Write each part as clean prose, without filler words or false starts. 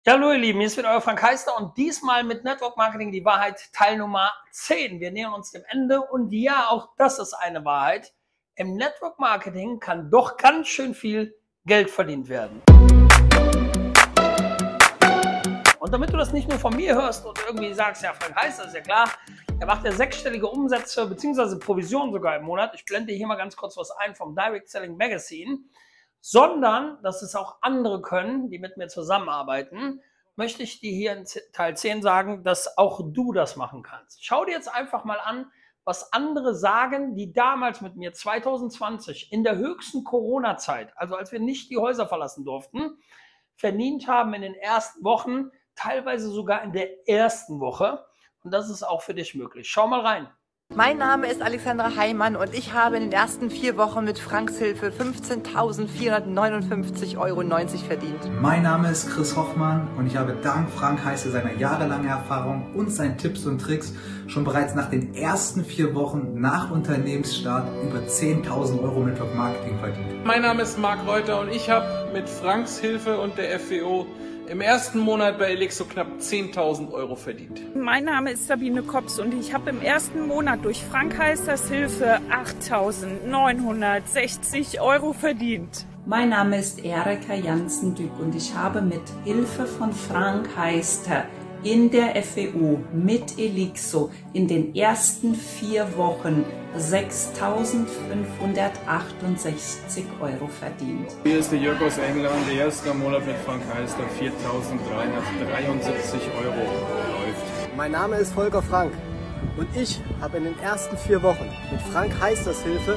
Ja, hallo ihr Lieben, hier ist wieder euer Frank Heister und diesmal mit Network Marketing die Wahrheit Teil Nummer 10. Wir nähern uns dem Ende und ja, auch das ist eine Wahrheit. Im Network Marketing kann doch ganz schön viel Geld verdient werden. Und damit du das nicht nur von mir hörst und irgendwie sagst, ja, Frank Heister ist ja klar, er macht ja sechsstellige Umsätze bzw. Provisionen sogar im Monat. Ich blende hier mal ganz kurz was ein vom Direct Selling Magazine. Sondern, dass es auch andere können, die mit mir zusammenarbeiten, möchte ich dir hier in Teil 10 sagen, dass auch du das machen kannst. Schau dir jetzt einfach mal an, was andere sagen, die damals mit mir 2020 in der höchsten Corona-Zeit, also als wir nicht die Häuser verlassen durften, verdient haben in den ersten Wochen, teilweise sogar in der ersten Woche. Und das ist auch für dich möglich. Schau mal rein. Mein Name ist Alexandra Heimann und ich habe in den ersten 4 Wochen mit Franks Hilfe 15.459,90 € verdient. Mein Name ist Chris Hoffmann und ich habe dank Frank Heister seiner jahrelangen Erfahrung und seinen Tipps und Tricks schon bereits nach den ersten 4 Wochen nach Unternehmensstart über 10.000 € Network Marketing verdient. Mein Name ist Marc Reuter und ich habe mit Franks Hilfe und der FWO im ersten Monat bei Elixo knapp 10.000 € verdient. Mein Name ist Sabine Kops und ich habe im ersten Monat durch Frank Heisters Hilfe 8.960 € verdient. Mein Name ist Erika Jansen-Dück und ich habe mit Hilfe von Frank Heister in der FWO mit Elixo in den ersten 4 Wochen 6.568 € verdient. Hier ist der Jörg aus England, der erste Monat mit Frank Heister 4.373 € läuft. Mein Name ist Volker Frank und ich habe in den ersten 4 Wochen mit Frank Heisters Hilfe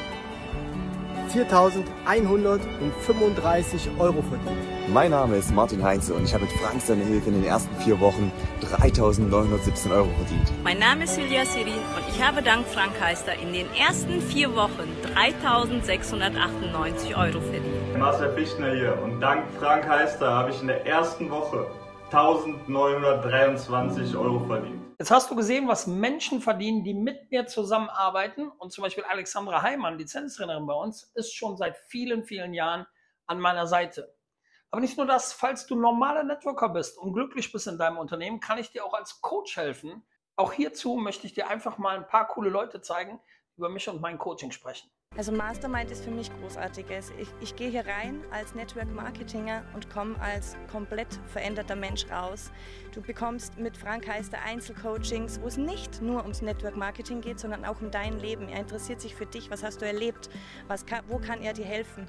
4.135 € verdient. Mein Name ist Martin Heinze und ich habe mit Frank seiner Hilfe in den ersten 4 Wochen 3.917 € verdient. Mein Name ist Silja Sirin und ich habe dank Frank Heister in den ersten 4 Wochen 3.698 € verdient. Marcel Fichtner hier und dank Frank Heister habe ich in der ersten Woche 1.923 € verdient. Jetzt hast du gesehen, was Menschen verdienen, die mit mir zusammenarbeiten. Und zum Beispiel Alexandra Heimann, Lizenztrainerin bei uns, ist schon seit vielen, vielen Jahren an meiner Seite. Aber nicht nur das, falls du normaler Networker bist und glücklich bist in deinem Unternehmen, kann ich dir auch als Coach helfen. Auch hierzu möchte ich dir einfach mal ein paar coole Leute zeigen, die über mich und mein Coaching sprechen. Also Mastermind ist für mich Großartiges. Ich gehe hier rein als Network-Marketinger und komme als komplett veränderter Mensch raus. Du bekommst mit Frank Heister Einzelcoachings, wo es nicht nur ums Network-Marketing geht, sondern auch um dein Leben. Er interessiert sich für dich, was hast du erlebt, wo kann er dir helfen.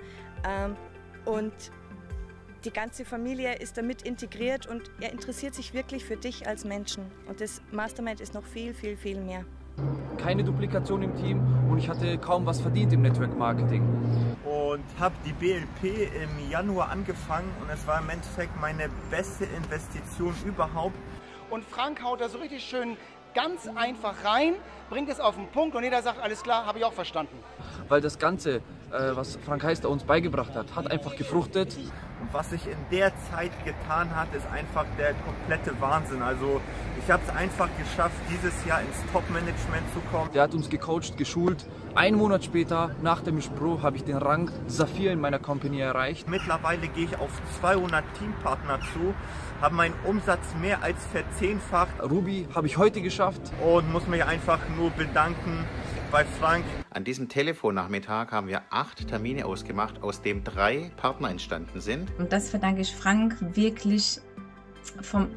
Und die ganze Familie ist damit integriert und er interessiert sich wirklich für dich als Menschen. Und das Mastermind ist noch viel, viel, viel mehr. Keine Duplikation im Team und ich hatte kaum was verdient im Network Marketing. Und habe die BLP im Januar angefangen und es war im Endeffekt meine beste Investition überhaupt. Und Frank haut da so richtig schön ganz einfach rein, bringt es auf den Punkt und jeder sagt, alles klar, habe ich auch verstanden. Weil das Ganze, was Frank Heister uns beigebracht hat, hat einfach gefruchtet. Und was sich in der Zeit getan hat, ist einfach der komplette Wahnsinn. Also ich habe es einfach geschafft, dieses Jahr ins Top-Management zu kommen. Der hat uns gecoacht, geschult. 1 Monat später, nach dem Pro, habe ich den Rang Saphir in meiner Company erreicht. Mittlerweile gehe ich auf 200 Teampartner zu, habe meinen Umsatz mehr als verzehnfacht. Ruby habe ich heute geschafft. Und muss mich einfach nur bedanken bei Frank. An diesem Telefonnachmittag haben wir 8 Termine ausgemacht, aus dem 3 Partner entstanden sind. Und das verdanke ich Frank wirklich vom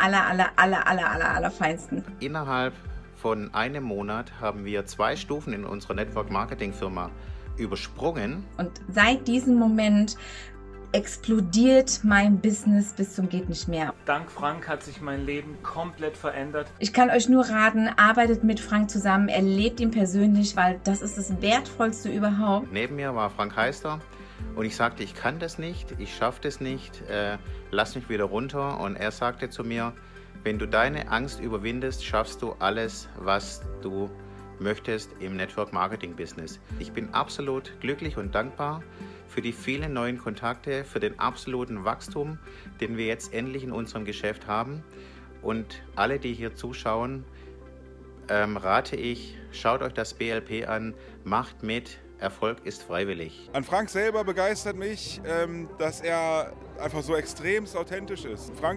allerfeinsten. Innerhalb von einem Monat haben wir 2 Stufen in unserer Network-Marketing-Firma übersprungen. Und seit diesem Moment explodiert mein Business bis zum geht nicht mehr. Dank Frank hat sich mein Leben komplett verändert. Ich kann euch nur raten, arbeitet mit Frank zusammen, erlebt ihn persönlich, weil das ist das Wertvollste überhaupt. Neben mir war Frank Heister und ich sagte, ich kann das nicht, ich schaffe das nicht, lass mich wieder runter. Und er sagte zu mir, wenn du deine Angst überwindest, schaffst du alles, was du möchtest im Network Marketing Business. Ich bin absolut glücklich und dankbar für die vielen neuen Kontakte, für den absoluten Wachstum, den wir jetzt endlich in unserem Geschäft haben. Und alle, die hier zuschauen, rate ich, schaut euch das BLP an, macht mit, Erfolg ist freiwillig. An Frank selber begeistert mich, dass er einfach so extremst authentisch ist. Frank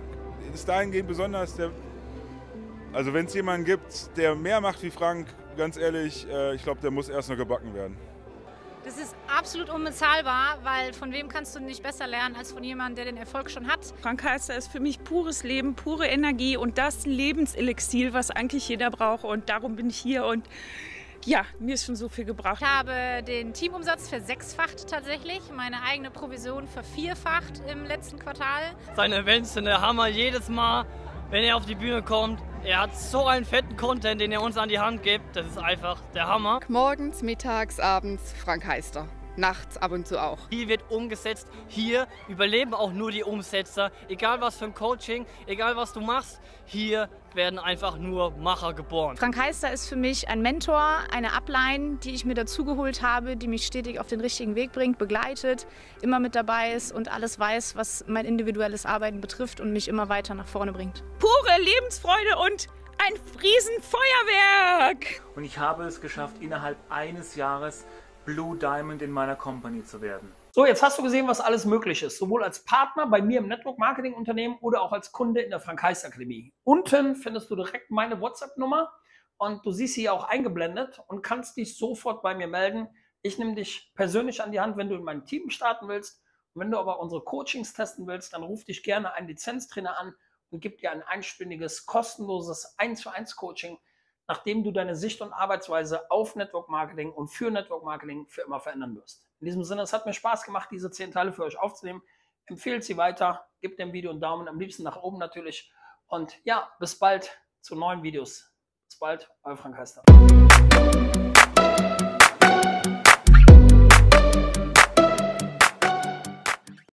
ist dahingehend besonders, also wenn es jemanden gibt, der mehr macht wie Frank, ganz ehrlich, ich glaube, der muss erst noch gebacken werden. Das ist absolut unbezahlbar, weil von wem kannst du nicht besser lernen als von jemandem, der den Erfolg schon hat. Frank Heister ist für mich pures Leben, pure Energie und das Lebenselixier, was eigentlich jeder braucht. Und darum bin ich hier und ja, mir ist schon so viel gebracht. Ich habe den Teamumsatz versechsfacht tatsächlich, meine eigene Provision vervierfacht im letzten Quartal. Seine Events sind der Hammer jedes Mal, wenn er auf die Bühne kommt. Er hat so einen fetten Content, den er uns an die Hand gibt. Das ist einfach der Hammer. Morgens, mittags, abends Frank Heister. Nachts ab und zu auch. Hier wird umgesetzt. Hier überleben auch nur die Umsetzer. Egal was für ein Coaching, egal was du machst, hier werden einfach nur Macher geboren. Frank Heister ist für mich ein Mentor, eine Upline, die ich mir dazugeholt habe, die mich stetig auf den richtigen Weg bringt, begleitet, immer mit dabei ist und alles weiß, was mein individuelles Arbeiten betrifft und mich immer weiter nach vorne bringt. Pure Lebensfreude und ein Riesenfeuerwerk! Und ich habe es geschafft, innerhalb eines Jahres Blue Diamond in meiner Company zu werden. So, jetzt hast du gesehen, was alles möglich ist. Sowohl als Partner bei mir im Network Marketing Unternehmen oder auch als Kunde in der Frank Heister Akademie. Unten findest du direkt meine WhatsApp-Nummer und du siehst sie auch eingeblendet und kannst dich sofort bei mir melden. Ich nehme dich persönlich an die Hand, wenn du in mein Team starten willst. Und wenn du aber unsere Coachings testen willst, dann ruf dich gerne einen Lizenztrainer an und gib dir ein einstündiges, kostenloses 1:1 Coaching, nachdem du deine Sicht und Arbeitsweise auf Network Marketing und für Network Marketing für immer verändern wirst. In diesem Sinne, es hat mir Spaß gemacht, diese 10 Teile für euch aufzunehmen. Empfehlt sie weiter, gebt dem Video einen Daumen, am liebsten nach oben natürlich. Und ja, bis bald zu neuen Videos. Bis bald, euer Frank Heister.